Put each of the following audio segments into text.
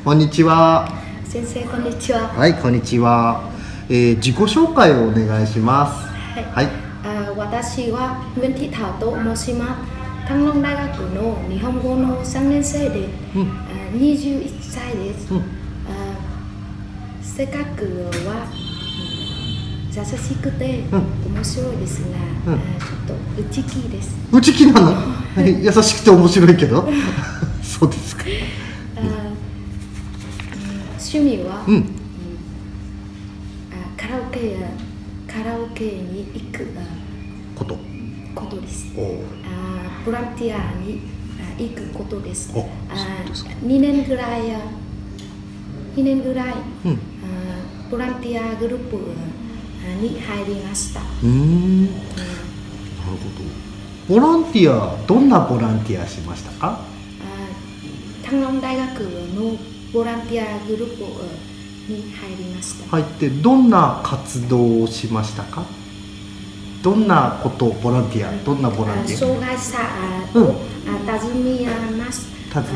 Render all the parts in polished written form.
こんにちは。 先生、こんにちは。 はい、こんにちは。自己紹介をお願いします。 はい。私はムンティタオと申します。タンロン大学の日本語の3年生で、21歳です。性格は優しくて面白いですが、ちょっと内気です。 内気なの？優しくて面白いけど。そうですか。 趣味は、カラオケに行くことです。ボランティアに行くことです。2年ぐらいボランティアグループに入りました。なるほど。ボランティア、どんなボランティアしましたか？ タンロン大学のボランティアグループに入りました。 入ってどんな活動をしましたか？どんなこと、ボランティア、どんなボランティア？ 障害者を訪ねます。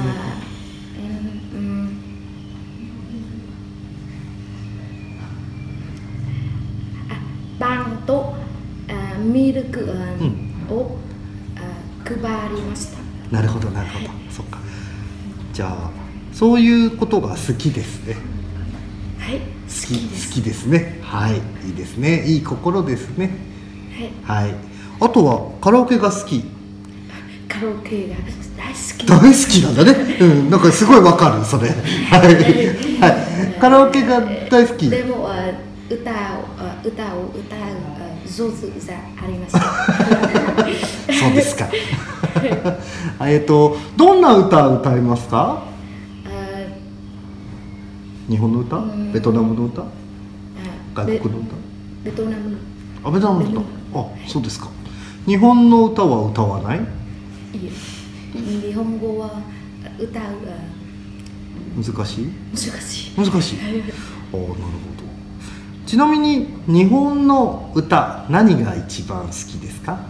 パンとミルクを配りました。 なるほど、なるほど。そっか。じゃあそういうことが好きですね。 はい、好きですね。はい、いいですね。いい心ですね。はい。あとはカラオケが好き。 カラオケが大好き。 大好きなんだね。なんかすごいわかる、それ。はい。カラオケが大好き。 でも歌を歌う上手じゃありません。 そうですか。どんな歌を歌いますか？日本の歌？ベトナムの歌？外国の歌？ ベトナム。 ベトナムの歌。そうですか。日本の歌は歌わない？いえ、日本語は歌う難しい？ 難しい。 なるほど。ちなみに日本の歌、何が一番好きですか？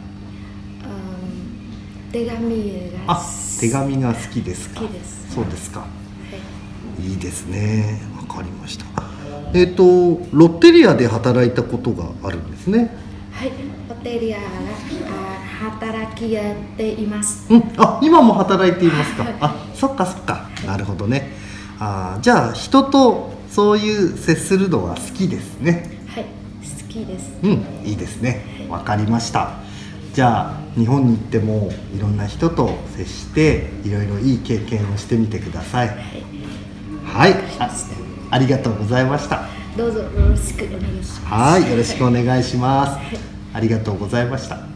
手紙が好きですか？そうですか。いいですね。わかりました。ロッテリアで働いたことがあるんですね。 はい、ロッテリアが働きています。 今も働いていますか？そっか。なるほどね。じゃあ人とそういう接するのは好きですね。 はい、好きです。 いいですね。わかりました。じゃあ日本に行ってもいろんな人と接していろいろいい経験をしてみてください。はい。ありがとうございました。 どうぞよろしくお願いします。 はい、よろしくお願いします。ありがとうございました。